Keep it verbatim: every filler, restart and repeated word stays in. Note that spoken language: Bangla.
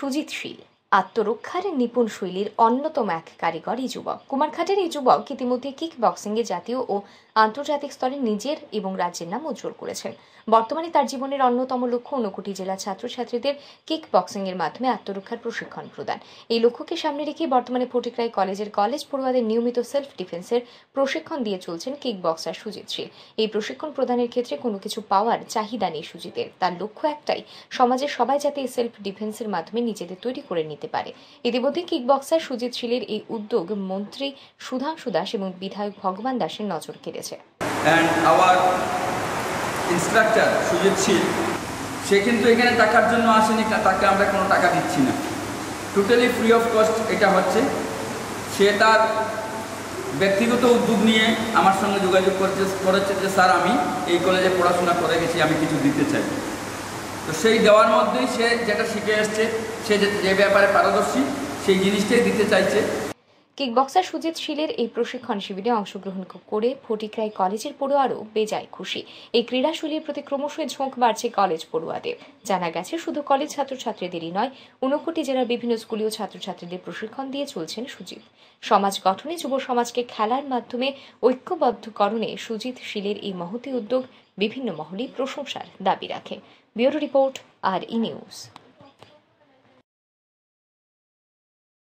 সুজিত শীল আত্মরক্ষার নিপুণ শৈলীর অন্যতম এক কারিগর এই যুবক। কুমারঘাটের এই যুবক ইতিমধ্যে কিক বক্সিংয়ে জাতীয় ও আন্তর্জাতিক স্তরে নিজের এবং রাজ্যের নাম উজ্জ্বল করেছেন। বর্তমানে তার জীবনের অন্যতম লক্ষ্য ঊনকোটি জেলার ছাত্রছাত্রীদের কিক বক্সিং এর মাধ্যমে আত্মরক্ষার প্রশিক্ষণ প্রদান। এই লক্ষ্যকে সামনে রেখে বর্তমানে ফটিকরাই কলেজের কলেজ পড়ুয়াদের নিয়মিত সেলফ ডিফেন্সের প্রশিক্ষণ দিয়ে চলছেন কিক বক্সার সুজিত শীল। এই প্রশিক্ষণ প্রদানের ক্ষেত্রে কোনো কিছু পাওয়ার চাহিদা নেই সুজিতের। তার লক্ষ্য একটাই, সমাজের সবাই যাতে এই সেলফ ডিফেন্সের মাধ্যমে নিজেদের তৈরি করে নিতে পারে। ইতিমধ্যে কিক বক্সার সুজিত শীলের এই উদ্যোগ মন্ত্রী সুধাংশু দাস এবং বিধায়ক ভগবান দাসের নজর কেড়েছে। And our instructor সুজিত শীল, সে কিন্তু এখানে টাকার জন্য আসেনি, তাকে আমরা কোনো টাকা দিচ্ছি না, টোটালি ফ্রি অফ কস্ট এটা হচ্ছে। সে তার ব্যক্তিগত উদ্যোগ নিয়ে আমার সঙ্গে যোগাযোগ করছে করেছে যে স্যার আমি এই কলেজে পড়াশোনা করে গেছি, আমি কিছু দিতে চাই। তো সেই দেওয়ার মধ্যেই সে যেটা শিখে এসছে, সে যে ব্যাপারে পারদর্শী সেই জিনিসটাই দিতে চাইছে। কিক বক্সার সুজিত শীলের এই প্রশিক্ষণ শিবিরে অংশগ্রহণ করে ফটিকরাই কলেজের পড়ুয়ারও বেজায় খুশি। এই ক্রীড়াশৈলীর প্রতি ক্রমশই ঝোঁক বাড়ছে কলেজ পড়ুয়াদের। জানা গেছে শুধু কলেজ ছাত্রছাত্রীদেরই নয়, ঊনকোটি জেলার বিভিন্ন স্কুলীয় ছাত্রছাত্রীদের প্রশিক্ষণ দিয়ে চলছেন সুজিত। সমাজ গঠনে যুব সমাজকে খেলার মাধ্যমে ঐক্যবদ্ধকরণে সুজিত শীলের এই মহতী উদ্যোগ বিভিন্ন মহলেই প্রশংসার দাবি রাখে। ব্যুরো রিপোর্ট, আর ই নিউজ।